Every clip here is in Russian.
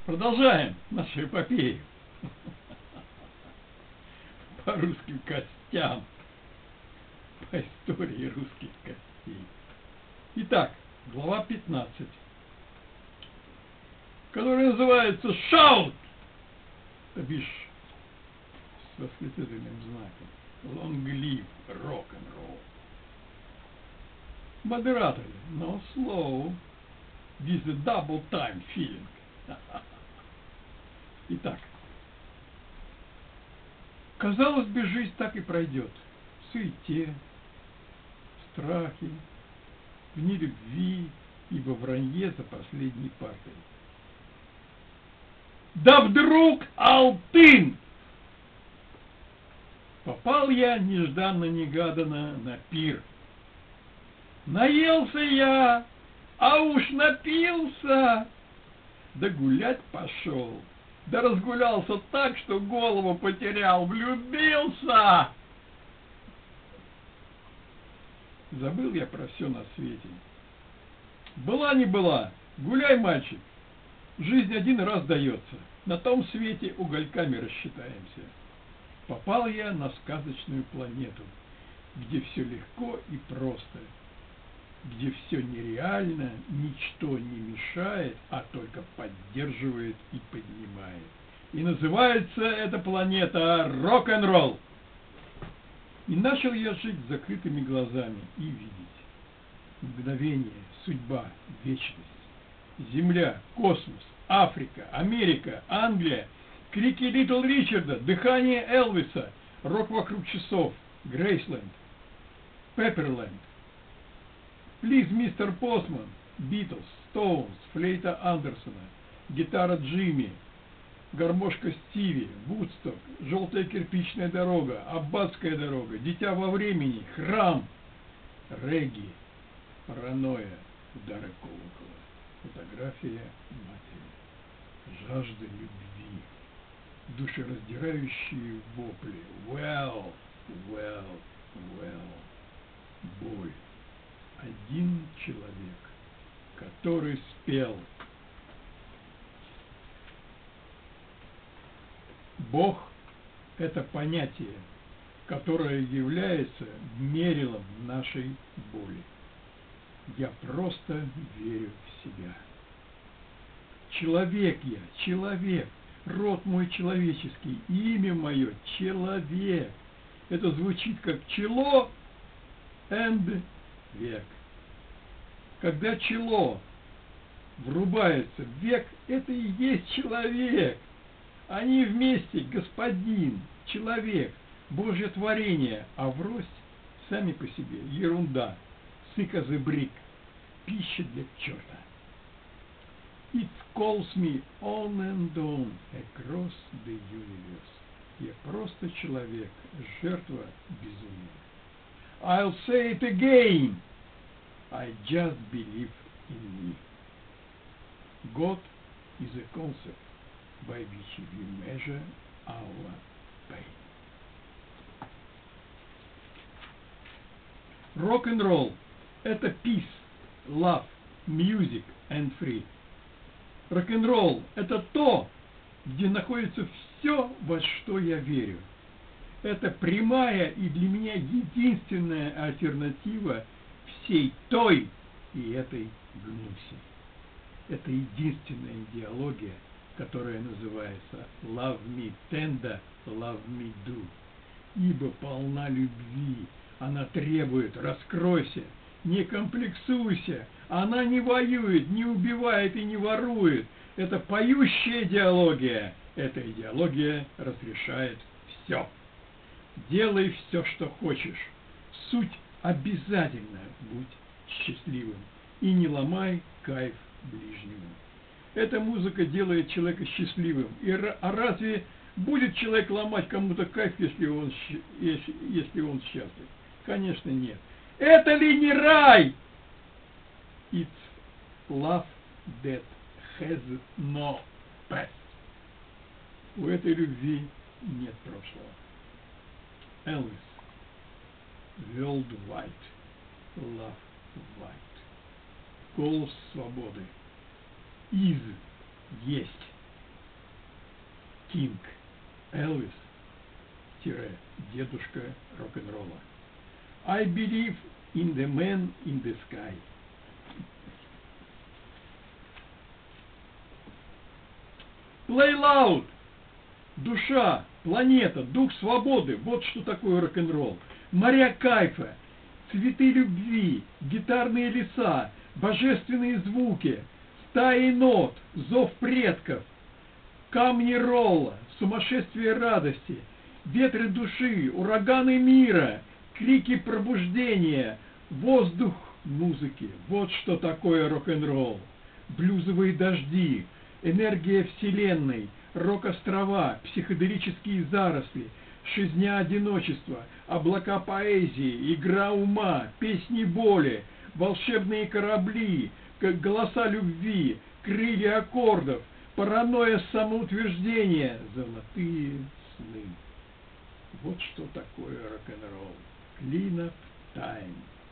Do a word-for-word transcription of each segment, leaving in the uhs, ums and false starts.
Продолжаем нашу эпопею по русским костям, по истории русских костей. Итак, глава пятнадцать, которая называется «Shout», то бишь с восклицательным знаком «Long live rock-and-roll». Модераторы, no slow, with a double time feeling. Итак, казалось бы, жизнь так и пройдет. В суете, в страхе, в нелюбви и во вранье за последней партой. Да вдруг алтын! Попал я нежданно-негаданно на пир. Наелся я, а уж напился, да гулять пошел. Да разгулялся так, что голову потерял, влюбился. Забыл я про все на свете. Была не была, гуляй, мальчик. Жизнь один раз дается, на том свете угольками рассчитаемся. Попал я на сказочную планету, где все легко и просто, где все нереально, ничто не мешает, а только поддерживает и поднимает. И называется эта планета рок-н-ролл. И начал я жить с закрытыми глазами и видеть. Мгновение, судьба, вечность. Земля, космос, Африка, Америка, Англия, крики Литл Ричарда, дыхание Элвиса, рок вокруг часов, Грейсленд, Пепперленд. Плиз, мистер Постман, Битлз, Стоунс, флейта Андерсона, гитара Джимми, гармошка Стиви, Вудсток, желтая кирпичная дорога, аббатская дорога, дитя во времени, храм, регги, паранойя, удары колокола, фотография матери, жажда любви, душераздирающие вопли, well, well, well, боль. Один человек, который спел. Бог – это понятие, которое является мерилом нашей боли. Я просто верю в себя. Человек я, человек, род мой человеческий, имя мое – человек. Это звучит как чело and век. Когда чело врубается в век, это и есть человек. Они вместе господин, человек, Божье творение, а врозь сами по себе ерунда, сыказыбрик, пища для черта. It calls me on and on across the universe. Я просто человек, жертва безумия. I'll say it again. I just believe in me. God is a concept by which we measure our pain. Рок-н-ролл – это peace, love, music and free. Рок-н-ролл – это то, где находится все, во что я верю. Это прямая и для меня единственная альтернатива всей той и этой гнуси. Это единственная идеология, которая называется «Love me tender, love me do». Ибо полна любви, она требует «раскройся», не комплексуйся, она не воюет, не убивает и не ворует. Это поющая идеология, эта идеология разрешает все. Делай все, что хочешь. Суть обязательно будь счастливым. И не ломай кайф ближнему. Эта музыка делает человека счастливым. И, а разве будет человек ломать кому-то кайф, если он, если, если он счастлив? Конечно, нет. Это ли не рай? It's love that has no past. У этой любви нет прошлого. Элвис. World Wide. Love White. Голос свободы. Из. Есть. King Elvis, дедушка рок-н-ролла. I believe in the man in the sky. Play loud. Душа, планета, дух свободы. Вот что такое рок-н-ролл. Моря кайфа, цветы любви, гитарные леса, божественные звуки, стаи нот, зов предков, камни ролла, сумасшествие радости, ветры души, ураганы мира, крики пробуждения, воздух музыки. Вот что такое рок-н-ролл. Блюзовые дожди, энергия вселенной, рок-острова, психоделические заросли, шизня одиночества, облака поэзии, игра ума, песни боли, волшебные корабли, голоса любви, крылья аккордов, паранойя самоутверждения, золотые сны. Вот что такое рок-н-ролл. Clean up time.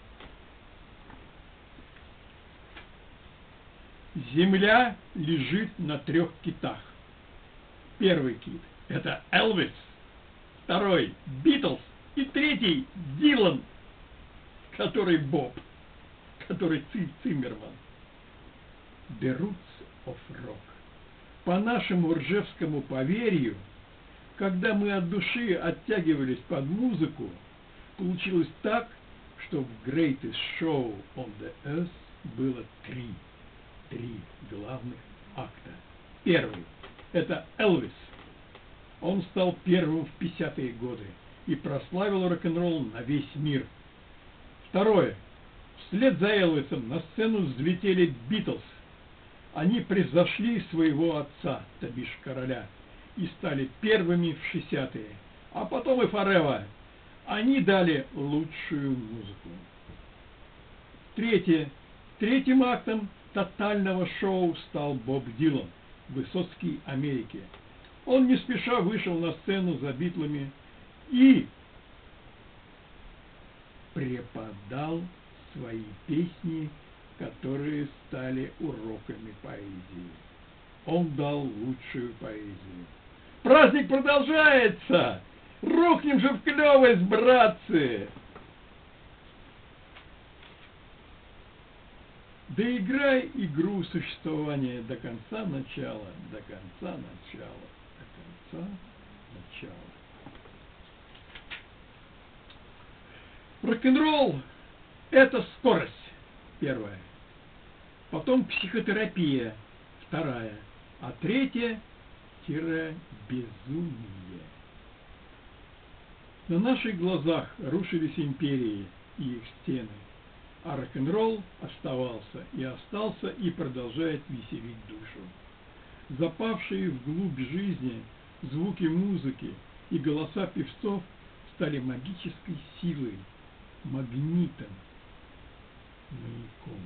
Земля лежит на трех китах. Первый кит – это Элвис, второй – Битлз и третий – Дилан, который Боб, который Циммерман. The Roots of Rock. По нашему ржевскому поверью, когда мы от души оттягивались под музыку, получилось так, что в Greatest Show on the Earth было три, три главных акта. Первый – это Элвис. Он стал первым в пятидесятые годы и прославил рок-н-ролл на весь мир. Второе. Вслед за Элвисом на сцену взлетели Битлз. Они превзошли своего отца, то бишь короля, и стали первыми в шестидесятые, а потом и Forever. Они дали лучшую музыку. Третье. Третьим актом тотального шоу стал Боб Дилан, Высоцкий Америки. Он не спеша вышел на сцену за Битлами и преподал свои песни, которые стали уроками поэзии. Он дал лучшую поэзию. Праздник продолжается! Рухнем же в клёвость, братцы! Доиграй игру существования до конца начала, до конца начала, до конца начала. Рок-н-ролл – это скорость, первая. Потом психотерапия, вторая. А третья – безумие. На наших глазах рушились империи и их стены. А рок-н-ролл оставался и остался и продолжает веселить душу. Запавшие вглубь жизни звуки музыки и голоса певцов стали магической силой, магнитом, маяком.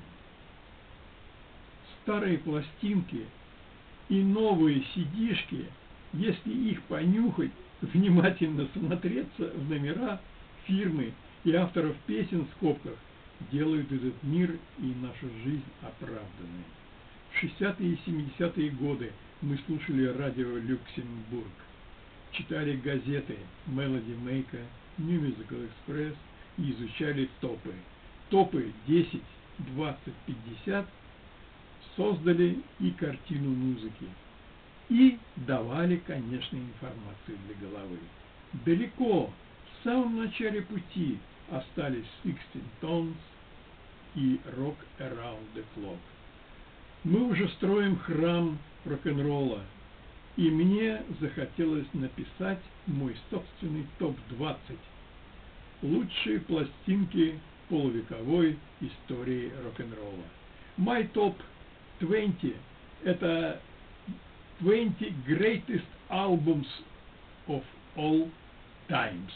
Старые пластинки и новые сидишки, если их понюхать, внимательно смотреться в номера, фирмы и авторов песен в скобках, делают этот мир и нашу жизнь оправданной. В шестидесятые и семидесятые годы мы слушали радио Люксембург, читали газеты Melody Maker, New Musical Express и изучали топы. Топы десять, двадцать, пятьдесят создали и картину музыки. И давали, конечно, информацию для головы. Далеко, в самом начале пути, остались Sixteen Tones и Rock Around the Clock. Мы уже строим храм рок-н-ролла, и мне захотелось написать мой собственный топ двадцать. Лучшие пластинки полувековой истории рок-н-ролла. My Top двадцать – это twenty greatest albums of all times.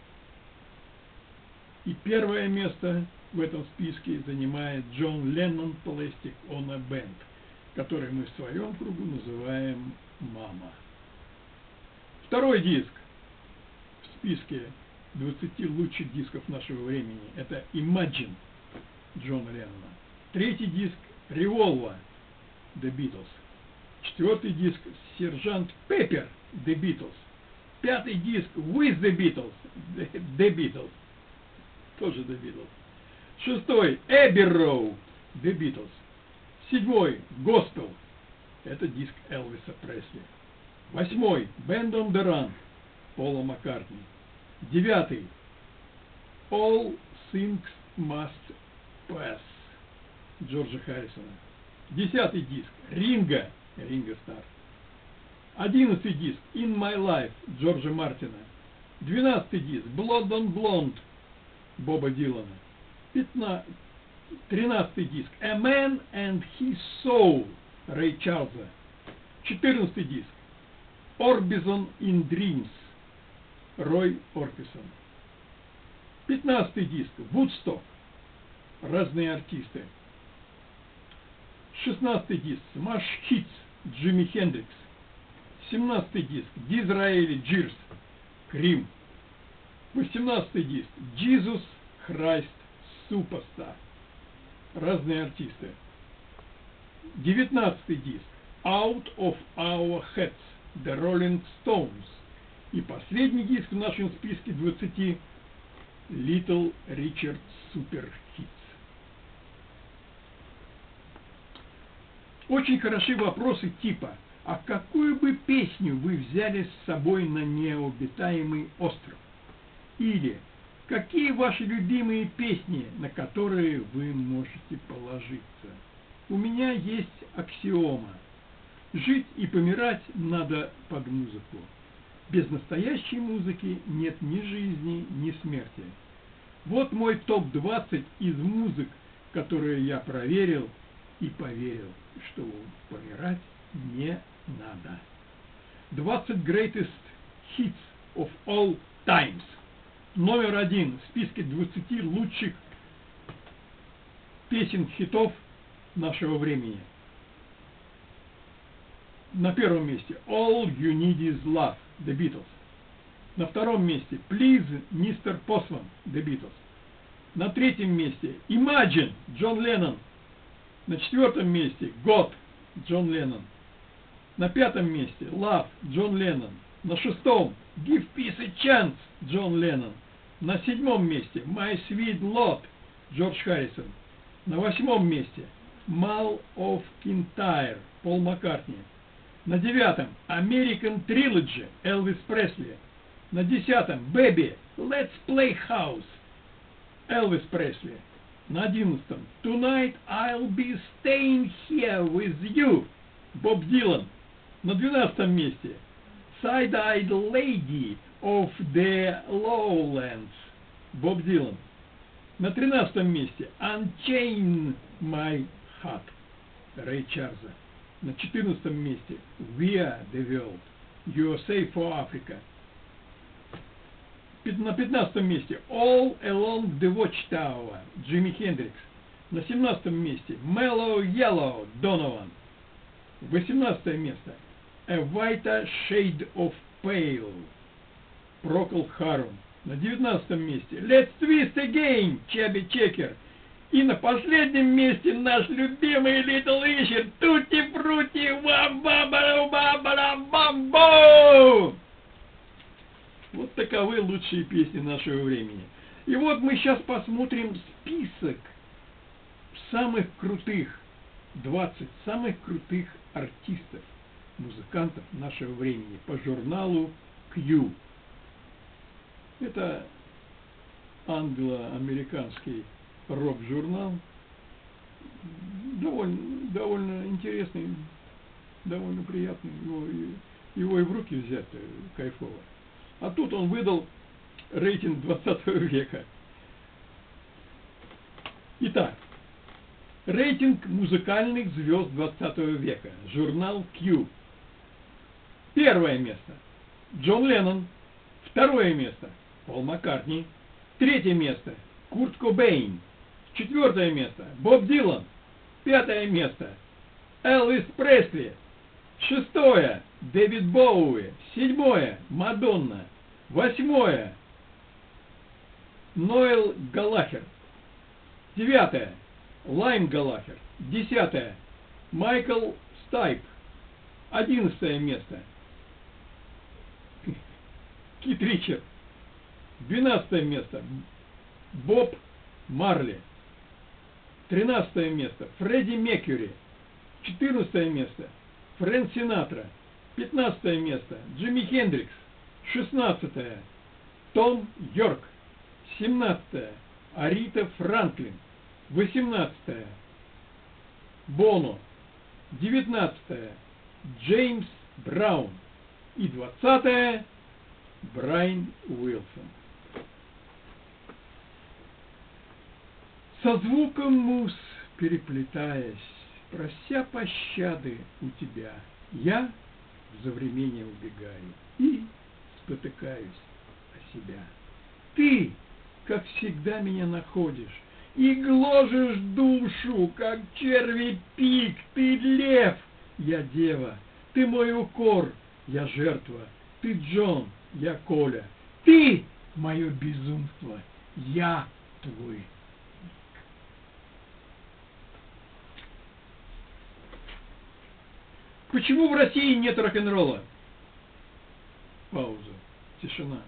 И первое место в этом списке занимает Джон Леннон Plastic on a Band, который мы в своем кругу называем «Мама». Второй диск в списке двадцати лучших дисков нашего времени – это Imagine Джона Леннона. Третий диск Revolver The Beatles. Четвертый диск Сержант Пеппер, The Beatles. Пятый диск With the Beatles, The Beatles. Тоже The Beatles. Шестой Abbey Road, The Beatles. Седьмой Gospel. Это диск Элвиса Пресли. Восьмой Band on the Run, Пола Маккартни. Девятый All Things Must Pass, Джорджа Харрисона. Десятый диск Ринго, Ринго Стар. Одиннадцатый диск In My Life, Джорджа Мартина. Двенадцатый диск Blood on Blonde, Боба Дилана. Пятнадцатый, тринадцатый диск A Man and His Soul, Рэй Чарльза. Четырнадцатый диск Orbison in Dreams, Рой Орбисон. Пятнадцатый диск Woodstock, разные артисты. Шестнадцатый диск Smash Hits, Джимми Хендрикс. Семнадцатый диск Дизраэли Джирс, Крим. Восемнадцатый диск Jesus Christ Superstar, разные артисты. Девятнадцатый диск Out of Our Heads, The Rolling Stones. И последний диск в нашем списке двадцати Little Richard Super Hits. Очень хороши вопросы типа: а какую бы песню вы взяли с собой на необитаемый остров? Или какие ваши любимые песни, на которые вы можете положиться? У меня есть аксиома: жить и помирать надо под музыку. Без настоящей музыки нет ни жизни, ни смерти. Вот мой топ двадцать из музык, которые я проверил и поверил, что помирать не надо. двадцать greatest hits of all times. Номер один в списке двадцати лучших песен хитов нашего времени. На первом месте All You Need Is Love, The Beatles. На втором месте Please, мистер Postman, The Beatles. На третьем месте Imagine, Джон Леннон. На четвертом месте God, Джон Леннон. На пятом месте Love, Джон Леннон. На шестом Give Peace a Chance, Джон Леннон. На седьмом месте My Sweet Lord, Джордж Харрисон. На восьмом месте Mall of Kintyre, Пол Маккартни. На девятом American Trilogy, Элвис Пресли. На десятом Baby, Let's Play House, Элвис Пресли. На одиннадцатом Tonight I'll Be Staying Here With You, Боб Дилан. На двенадцатом месте Side-Eyed Lady of the Lowlands, Боб Дилан. На тринадцатом месте Unchain My Heart, Рэй Чарльза. На четырнадцатом месте We Are the World, ю эс эй for Africa. На пятнадцатом месте All Along the Watchtower, Джимми Хендрикс. На семнадцатом месте Mellow Yellow, Donovan. восемнадцатое место A Whiter Shade of Pale, Procol Harum. На девятнадцатом месте Let's Twist Again, Чаби Чекер. И на последнем месте наш любимый Little Richard, Tutti Frutti Бамбо. Вот таковы лучшие песни нашего времени. И вот мы сейчас посмотрим список самых крутых, двадцать самых крутых артистов, музыкантов нашего времени по журналу Q. Это англо-американский рок-журнал, довольно, довольно интересный, довольно приятный, его, его и в руки взять кайфово. А тут он выдал рейтинг двадцатого века. Итак, рейтинг музыкальных звезд двадцатого века, журнал Q. Первое место Джон Леннон, второе место Пол Маккартни, третье место Курт Кобейн, четвертое место Боб Дилан, пятое место Элвис Пресли, шестое Дэвид Боуи, седьмое Мадонна, восьмое Ноэл Галлахер, девятое Лайм Галлахер, десятое Майкл Стайп, Одиннадцатое место. Кит Ричард. Двенадцатое место. Боб Марли. Тринадцатое место. Фредди Меркьюри. Четырнадцатое место. Фрэнк Синатра. Пятнадцатое место. Джимми Хендрикс. Шестнадцатое. Том Йорк. Семнадцатое. Арита Франклин. Восемнадцатое. Боно. Девятнадцатое. Джеймс Браун. И двадцатое. Брайан Уилсон. Со звуком мус переплетаясь, прося пощады у тебя, я в завремение убегаю и спотыкаюсь о себя. Ты, как всегда, меня находишь и гложешь душу, как черви пик. Ты лев, я дева, ты мой укор, я жертва, ты Джон, я Коля, ты мое безумство, я твой. Почему в России нет рок-н-ролла? Пауза. Тишина.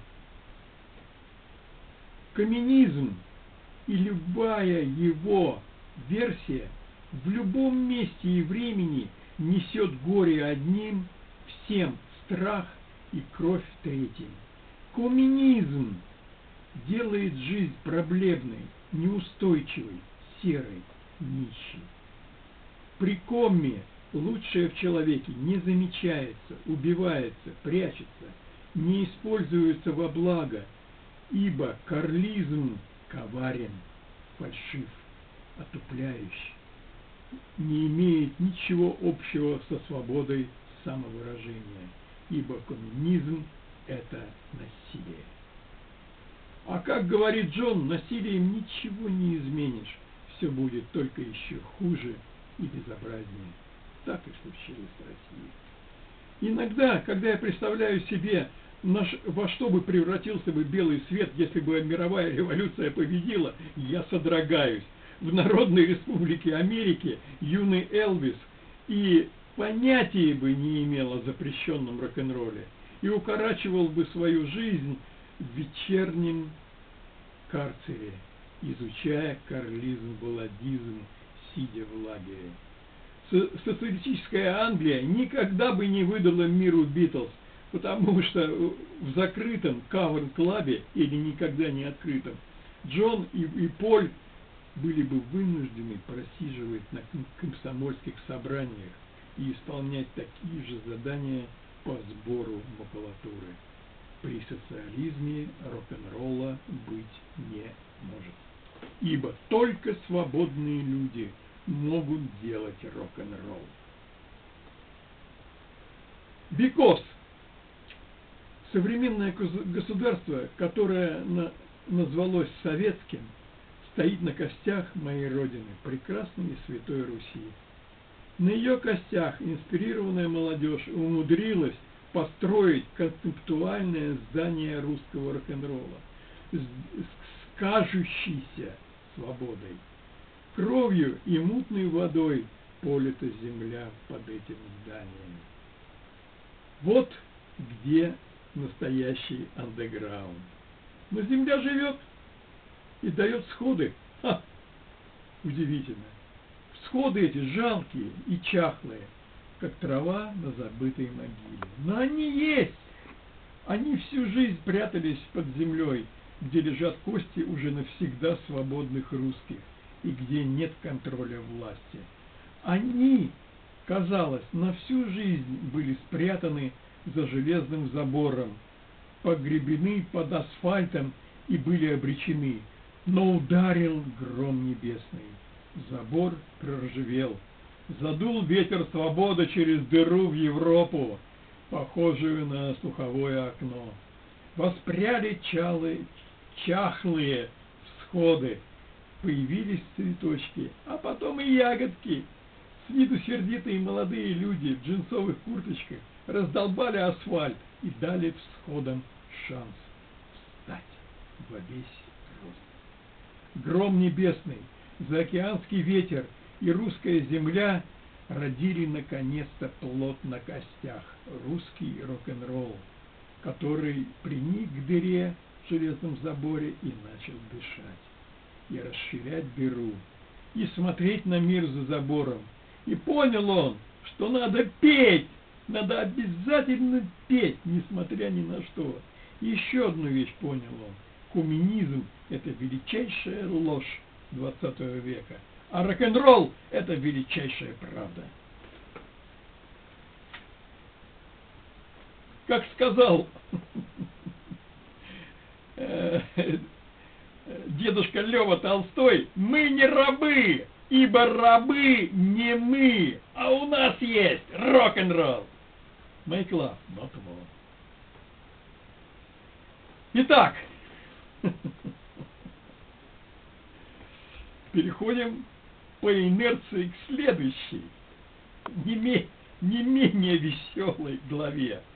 Коммунизм и любая его версия в любом месте и времени несет горе одним, всем страх и кровь третьим. Коммунизм делает жизнь проблемной, неустойчивой, серой, нищей. При комме лучшее в человеке не замечается, убивается, прячется, не используется во благо, ибо карлизм коварен, фальшив, отупляющий, не имеет ничего общего со свободой самовыражения, ибо коммунизм – это насилие. А как говорит Джон, насилием ничего не изменишь, все будет только еще хуже и безобразнее. Так и случилось в России. Иногда, когда я представляю себе, во что бы превратился бы белый свет, если бы мировая революция победила, я содрогаюсь. В Народной Республике Америки юный Элвис и понятия бы не имел о запрещенном рок-н-ролле и укорачивал бы свою жизнь в вечернем карцере, изучая карлизм, балладизм, сидя в лагере. Социалистическая Англия никогда бы не выдала миру Битлз, потому что в закрытом кавер-клабе или никогда не открытом Джон и, и Поль были бы вынуждены просиживать на комсомольских собраниях и исполнять такие же задания по сбору макулатуры. При социализме рок-н-ролла быть не может, ибо только свободные люди могут делать рок-н-ролл. Because современное государство, которое на, назвалось советским, стоит на костях моей родины, прекрасной и святой Руси. На ее костях инспирированная молодежь умудрилась построить концептуальное здание русского рок-н-ролла с, с кажущейся свободой. Кровью и мутной водой полита земля под этим зданием. Вот где настоящий андеграунд. Но земля живет и дает всходы. Ха! Удивительно. Всходы эти жалкие и чахлые, как трава на забытой могиле. Но они есть. Они всю жизнь прятались под землей, где лежат кости уже навсегда свободных русских и где нет контроля власти. Они, казалось, на всю жизнь были спрятаны за железным забором, погребены под асфальтом и были обречены. Но ударил гром небесный, забор проржавел, задул ветер свободы через дыру в Европу, похожую на слуховое окно. Воспряли чалы, чахлые всходы, появились цветочки, а потом и ягодки. С виду сердитые молодые люди в джинсовых курточках раздолбали асфальт и дали всходам шанс встать во весь рост. Гром небесный, заокеанский ветер и русская земля родили наконец-то плод на костях, русский рок-н-ролл, который приник к дыре в железном заборе и начал дышать, и расширять дыру, и смотреть на мир за забором. И понял он, что надо петь, надо обязательно петь, несмотря ни на что. И еще одну вещь понял он. Коммунизм – это величайшая ложь двадцатого века, а рок-н-ролл – это величайшая правда. Как сказал дедушка Лёва Толстой, мы не рабы, ибо рабы не мы, а у нас есть рок-н-ролл. Make love, not war. Итак, переходим по инерции к следующей, не, ме- не менее веселой главе.